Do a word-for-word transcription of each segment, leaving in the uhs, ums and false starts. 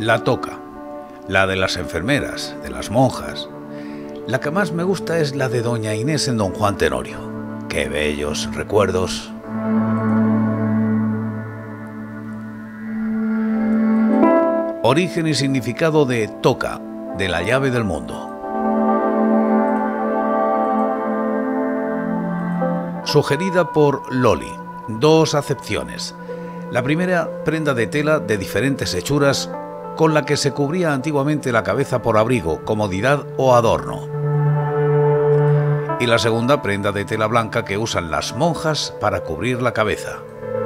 La toca, la de las enfermeras, de las monjas. La que más me gusta es la de doña Inés en Don Juan Tenorio. ¡Qué bellos recuerdos! Origen y significado de toca, de la llave del mundo. Sugerida por Loli. Dos acepciones. La primera, prenda de tela de diferentes hechuras con la que se cubría antiguamente la cabeza por abrigo, comodidad o adorno. Y la segunda, prenda de tela blanca que usan las monjas para cubrir la cabeza.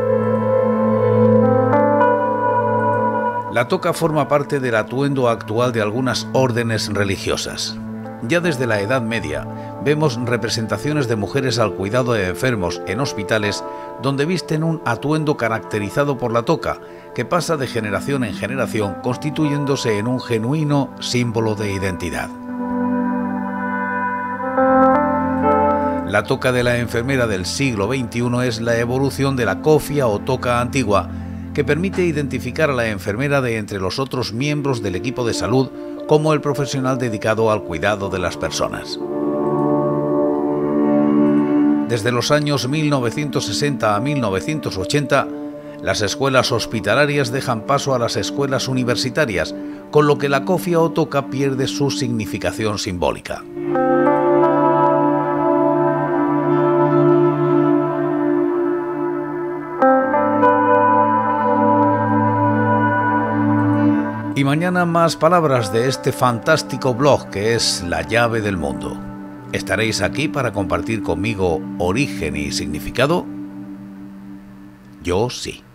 La toca forma parte del atuendo actual de algunas órdenes religiosas. Ya desde la Edad Media vemos representaciones de mujeres al cuidado de enfermos en hospitales donde visten un atuendo caracterizado por la toca, que pasa de generación en generación constituyéndose en un genuino símbolo de identidad. La toca de la enfermera del siglo veintiuno es la evolución de la cofia o toca antigua, que permite identificar a la enfermera de entre los otros miembros del equipo de salud como el profesional dedicado al cuidado de las personas. Desde los años mil novecientos sesenta a mil novecientos ochenta, las escuelas hospitalarias dejan paso a las escuelas universitarias, con lo que la cofia o toca pierde su significación simbólica. Y mañana más palabras de este fantástico blog que es La Llave del Mundo. ¿Estaréis aquí para compartir conmigo origen y significado? Yo sí.